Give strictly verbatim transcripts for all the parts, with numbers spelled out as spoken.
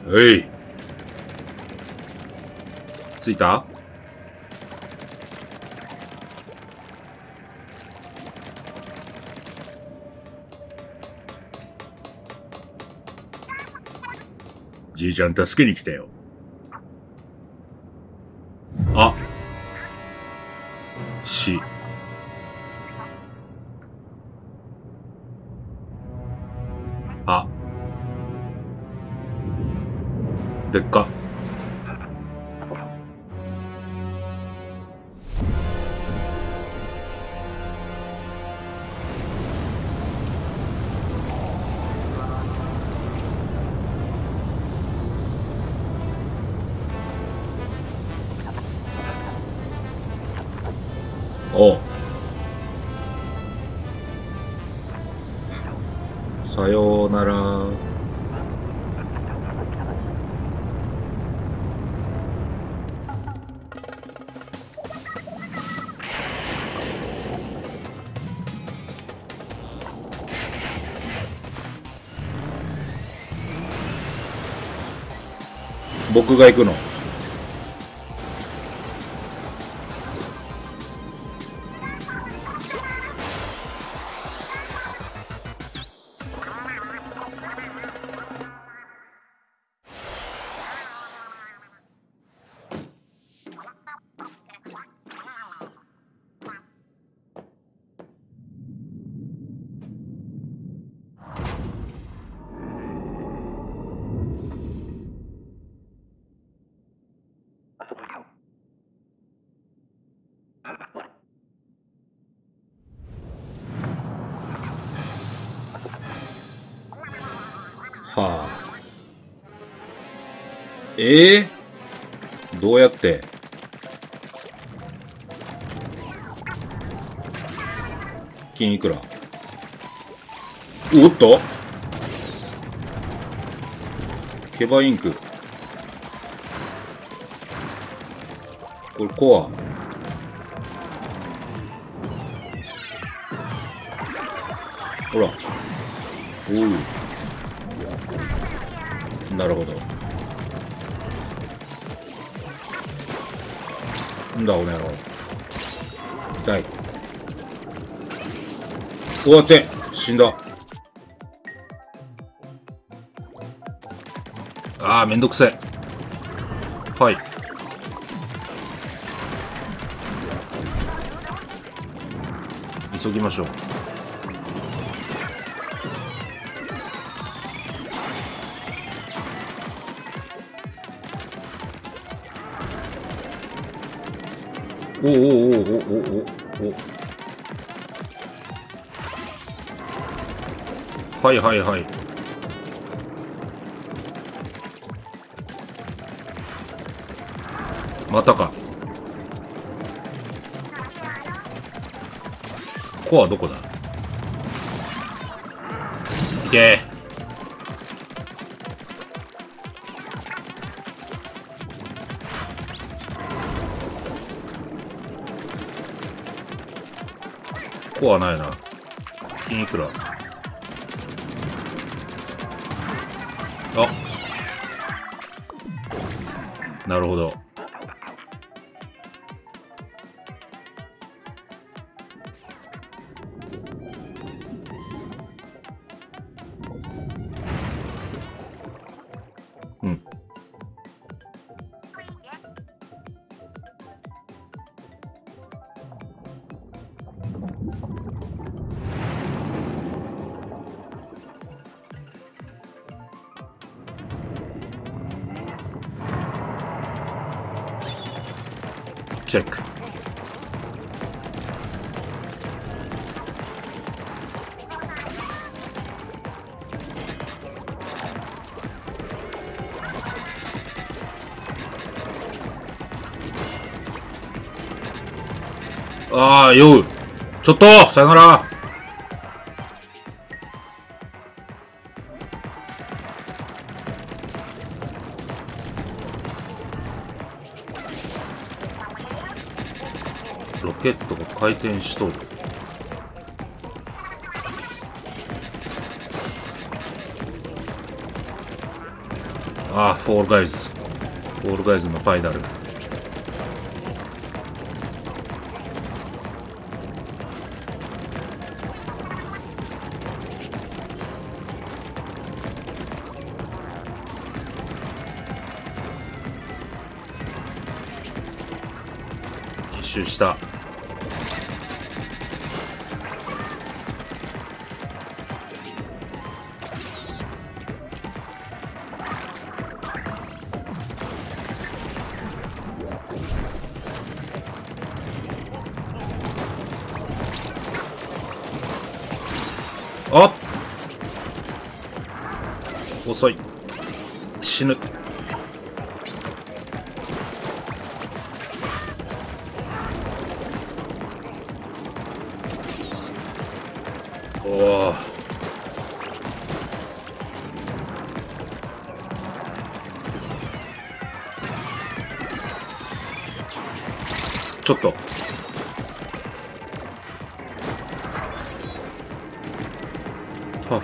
えい。着いた？じいちゃん助けに来たよ。あ。し。あ。でっか。おう。さようなら。僕が行くの？はあ。ええー、どうやって？金いくら？おっとケバインク。これコア。ほら。おう。なるほど。んだ、おめえの。痛い。終わって、死んだ。ああ、めんどくせえ。はい。急ぎましょう。おおおおおおおお。はいはいはい。またか。コアどこだ？いけー。コアないな。金いくら？あ、なるほど。うん。チェック。ああ、酔う。ちょっとさよなら。ロケットが回転しとる。 ああ、フォールガイズ。フォールガイズのファイナル。一周した。あっ、遅い。死ぬ。おお、ちょっとは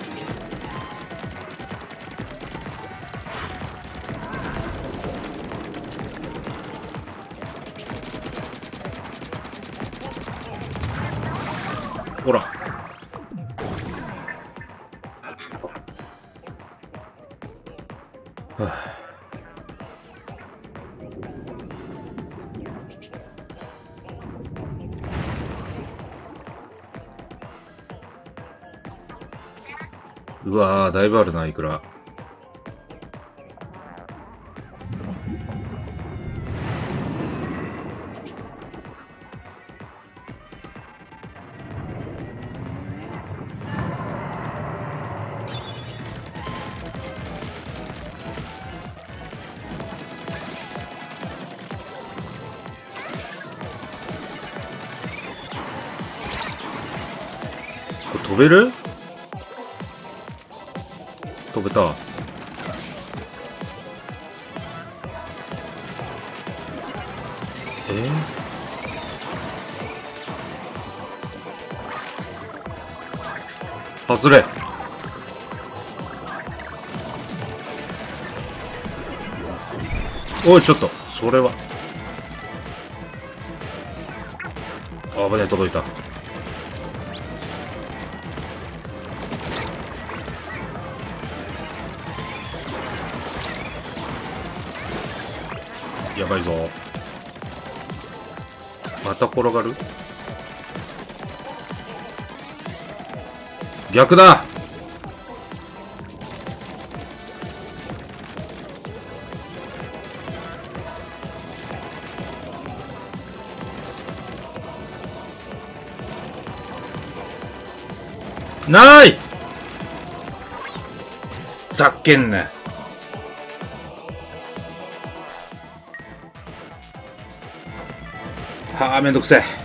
ほら、はあ、うわー、だいぶあるな、いくら。これ飛べる？飛べた。えー、外れ。おい、ちょっとそれはあ危ない、届いた。やばいぞ。また転がる。逆だ。ない。ざっけんね。はあ、めんどくせえ。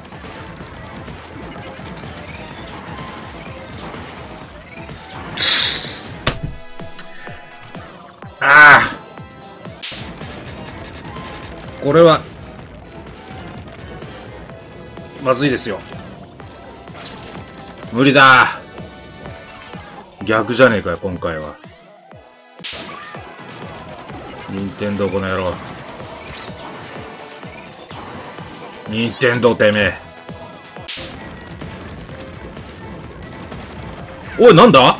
ああ、これはまずいですよ。無理だ。逆じゃねえかよ、今回は。任天堂この野郎。任天堂てめえ。おい、なんだ？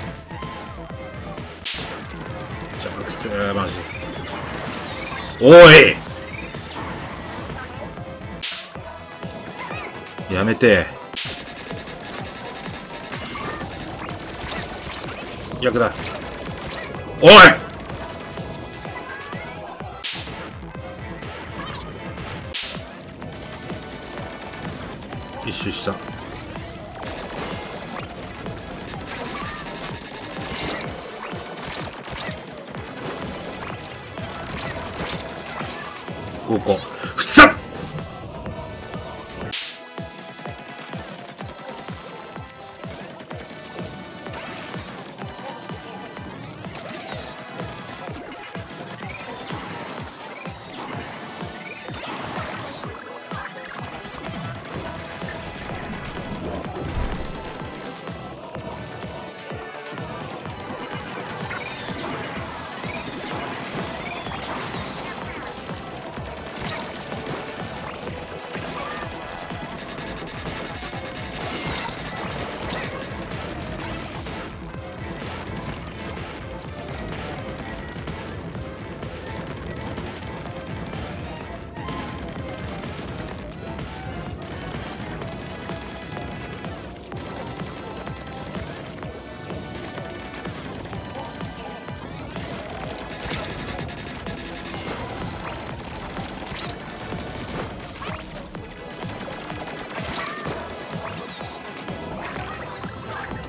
じゃあくせえ、マジ。おい、やめて。逆だ。おい、一周した。ここふつっ。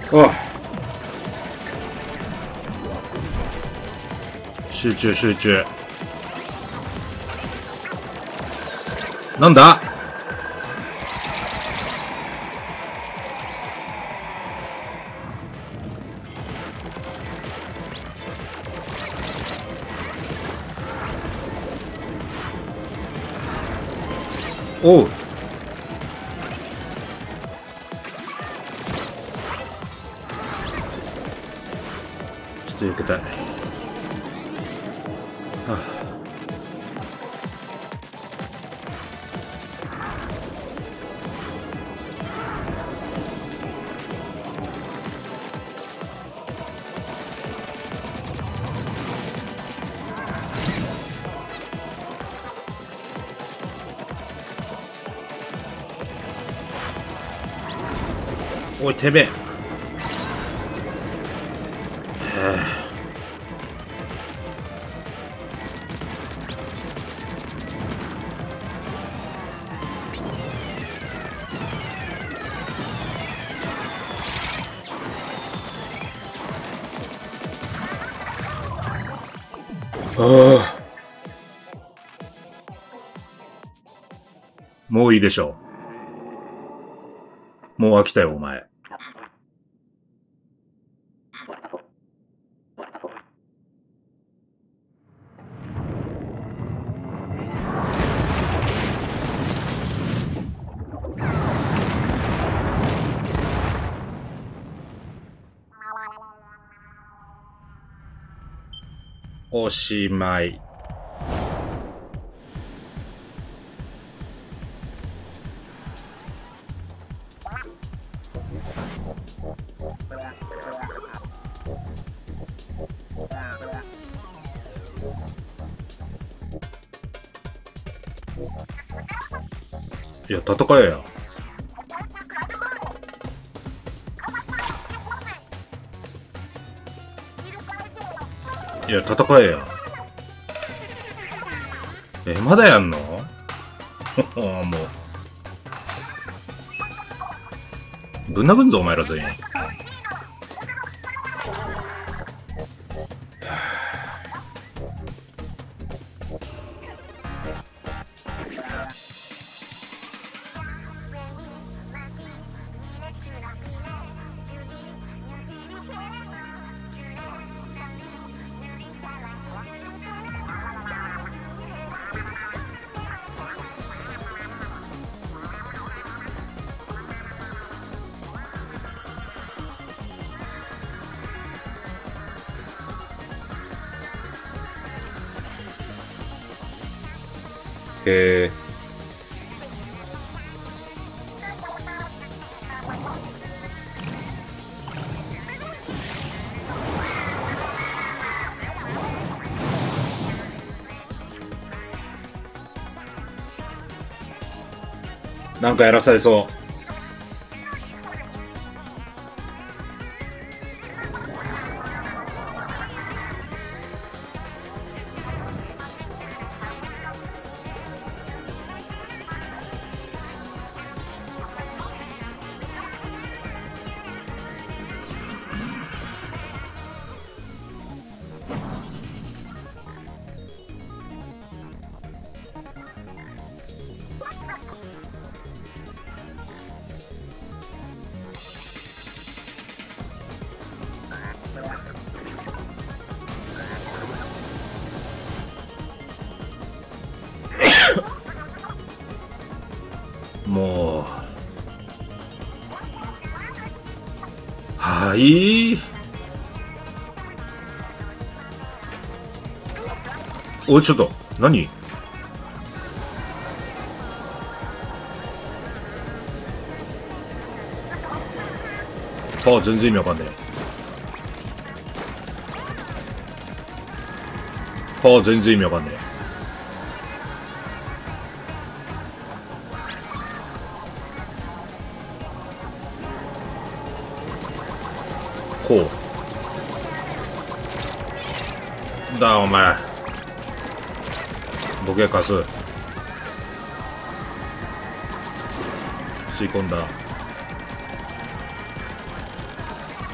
あ、集中集中。なんだ。おう。ちょっと避けたい。はあ、おい、てめえ。ああ。もういいでしょう。もう飽きたよ、お前。おしまい。いや、戦えや。いや、戦えや。え、まだやんの？もう。ぶん殴んぞ、お前ら全員。へえ。なんかやらされそう。もう。はい。おい、ちょっと、何？ああ、全然意味わかんねえ。ああ、全然意味わかんねえ。こうだ、お前ボケかす吸い込んだ。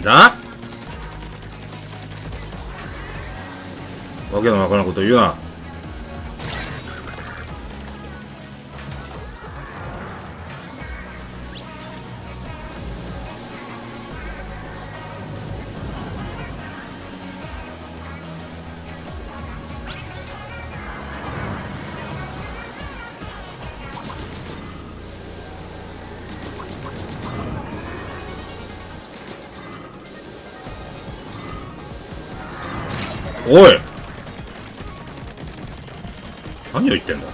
だわけのわからんこと言うな。おい、何を言ってんだ。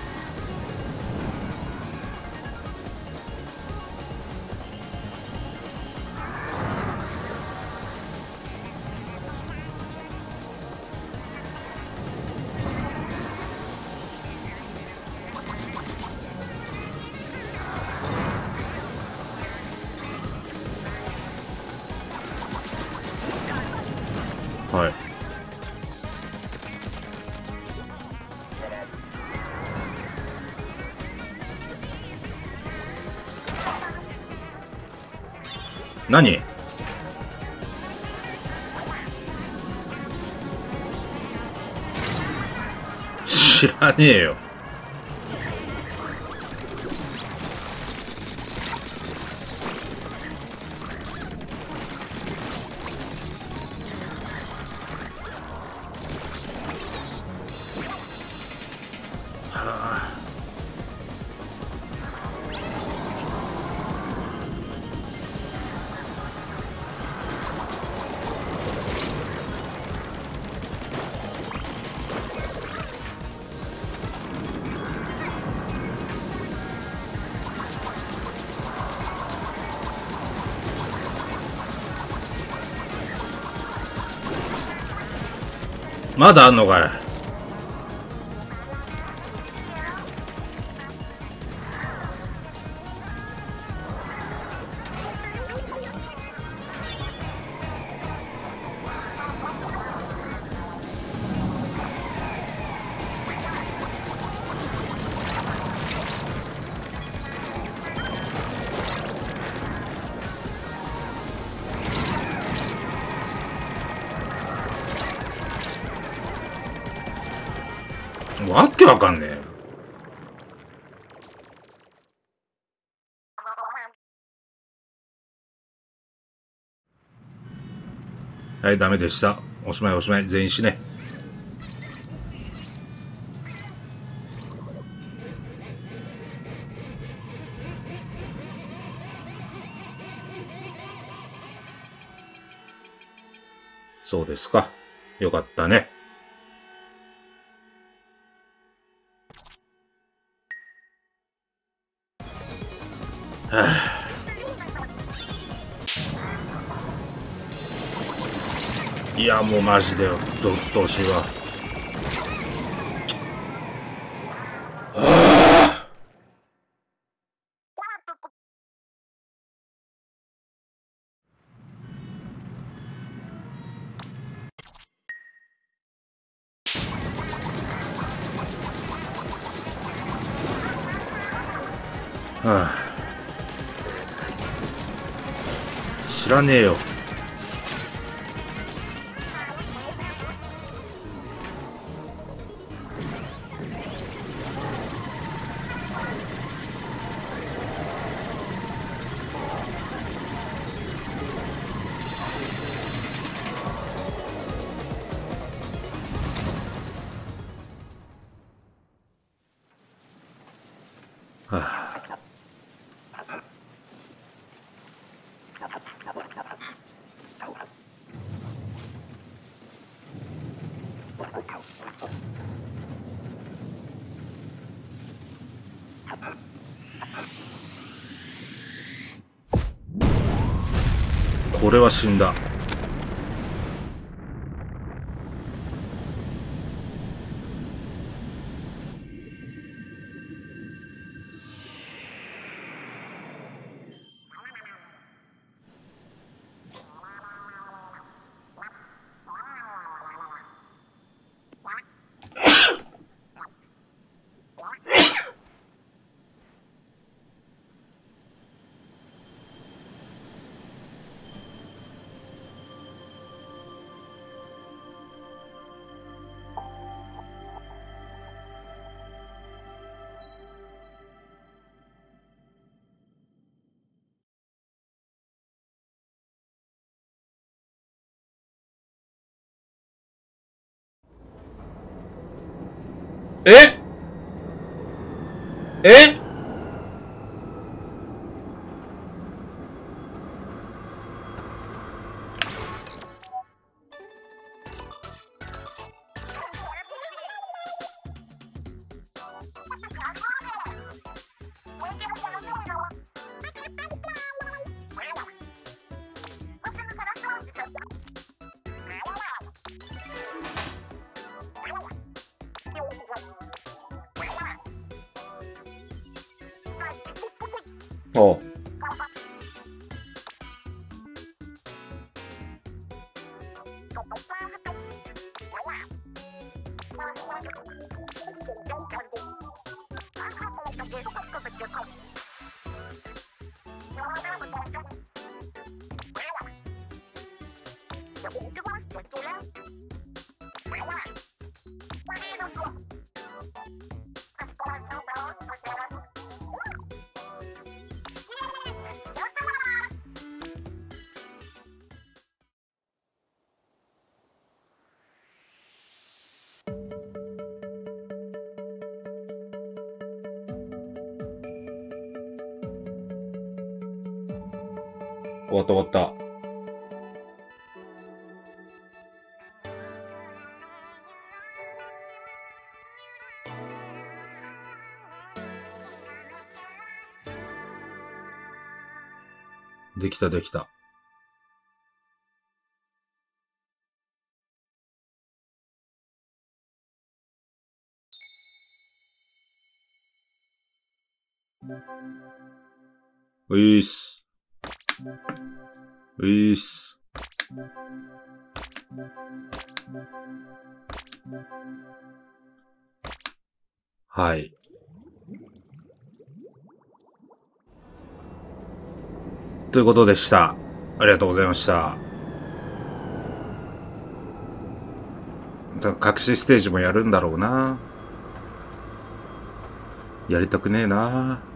はい。何？知らねえよ。まだあんのかい。わけわかんねえよ。はい、ダメでした。おしまいおしまい。全員死ね。そうですか。よかったね。はあ、いや、もうマジでよ。どっとしいわ。はあ、知らねえよ。はあ、これは死んだ。 ええおう。終わった終わった。できたできた。ういっす。ういっす。はい。ということでした。ありがとうございました。隠しステージもやるんだろうな。やりたくねえな。